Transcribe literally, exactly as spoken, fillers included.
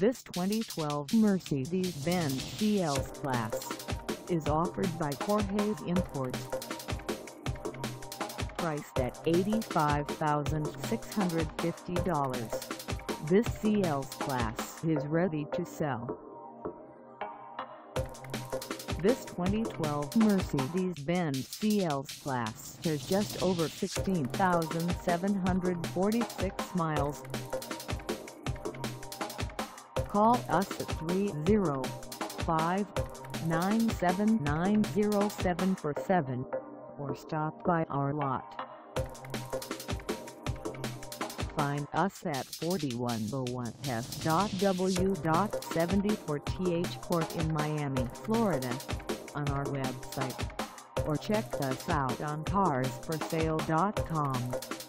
This twenty twelve Mercedes-Benz C L S Class is offered by Jorges Imports. Priced at eighty-five thousand six hundred fifty dollars, this C L S Class is ready to sell. This twenty twelve Mercedes-Benz C L S Class has just over sixteen thousand seven hundred forty-six miles. Call us at three oh five, nine seven nine, oh seven four seven or stop by our lot. Find us at forty-one oh one S W seventy-fourth Court in Miami, Florida, on our website, or check us out on cars for sale dot com.